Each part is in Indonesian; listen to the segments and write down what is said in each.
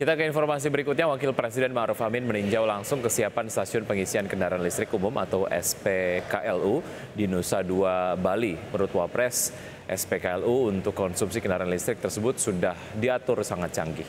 Kita ke informasi berikutnya, Wakil Presiden Ma'ruf Amin meninjau langsung kesiapan stasiun pengisian kendaraan listrik umum atau SPKLU di Nusa Dua, Bali. Menurut Wapres, SPKLU untuk konsumsi kendaraan listrik tersebut sudah diatur sangat canggih.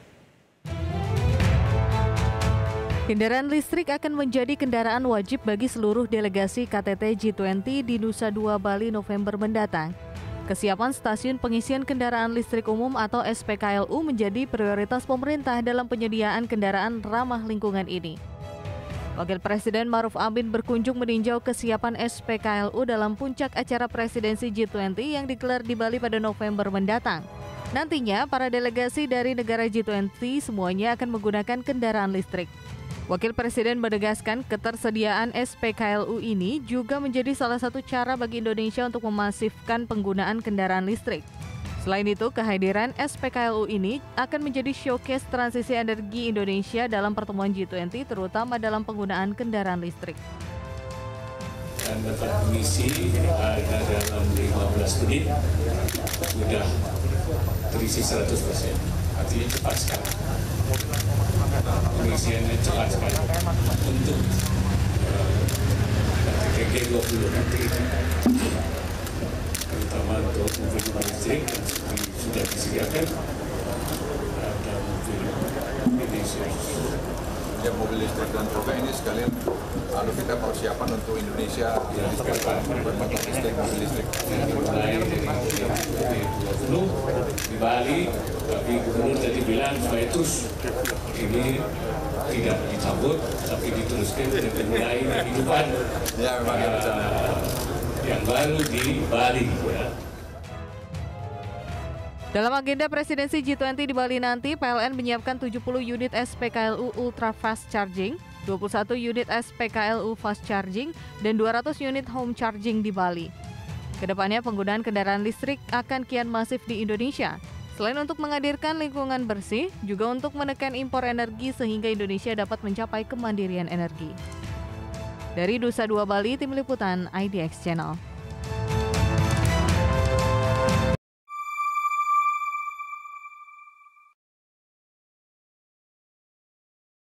Kendaraan listrik akan menjadi kendaraan wajib bagi seluruh delegasi KTT G20 di Nusa Dua, Bali November mendatang. Kesiapan stasiun pengisian kendaraan listrik umum atau SPKLU menjadi prioritas pemerintah dalam penyediaan kendaraan ramah lingkungan ini. Wakil Presiden Ma'ruf Amin berkunjung meninjau kesiapan SPKLU dalam puncak acara presidensi G20 yang digelar di Bali pada November mendatang. Nantinya, para delegasi dari negara G20 semuanya akan menggunakan kendaraan listrik. Wakil Presiden menegaskan ketersediaan SPKLU ini juga menjadi salah satu cara bagi Indonesia untuk memasifkan penggunaan kendaraan listrik. Selain itu, kehadiran SPKLU ini akan menjadi showcase transisi energi Indonesia dalam pertemuan G20, terutama dalam penggunaan kendaraan listrik. Dan dapat mengisi dalam 15 menit sudah terisi 100%. Artinya cepat sekali. Pengisiannya cepat sekali untuk G20 nanti, terutama untuk mobil listrik yang sudah disediakan ada mobil Indonesia. Ya, mobil listrik dan truk ini sekalian lalu kita persiapan untuk Indonesia berbagai listrik, mobil listrik. Mulai dari G20 di Bali, tapi gubernur tadi bilang supaya terus ini tidak dicabut, tapi diteruskan dan dimulai kehidupan yang baru di Bali. Ya. Dalam agenda presidensi G20 di Bali nanti, PLN menyiapkan 70 unit SPKLU Ultra Fast Charging, 21 unit SPKLU Fast Charging, dan 200 unit Home Charging di Bali. Kedepannya penggunaan kendaraan listrik akan kian masif di Indonesia. Selain untuk menghadirkan lingkungan bersih, juga untuk menekan impor energi sehingga Indonesia dapat mencapai kemandirian energi. Dari Nusa Dua, Bali, Tim Liputan IDX Channel.